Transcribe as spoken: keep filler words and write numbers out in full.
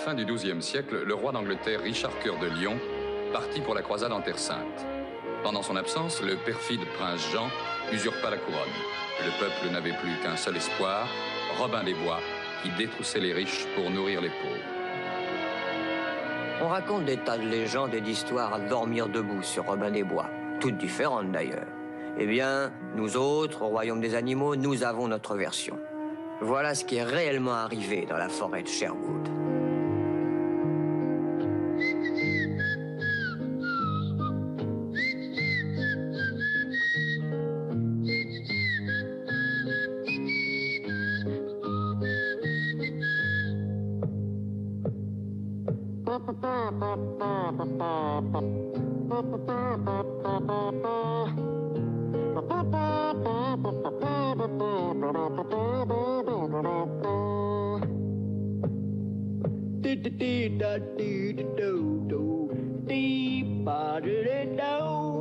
fin du douzième siècle, le roi d'Angleterre, Richard Cœur de Lion, partit pour la croisade en Terre Sainte. Pendant son absence, le perfide prince Jean usurpa la couronne. Le peuple n'avait plus qu'un seul espoir, Robin des Bois, qui détroussait les riches pour nourrir les pauvres. On raconte des tas de légendes et d'histoires à dormir debout sur Robin des Bois, toutes différentes d'ailleurs. Eh bien, nous autres, au royaume des animaux, nous avons notre version. Voilà ce qui est réellement arrivé dans la forêt de Sherwood. Dee da dee da do do, dee ba da da do.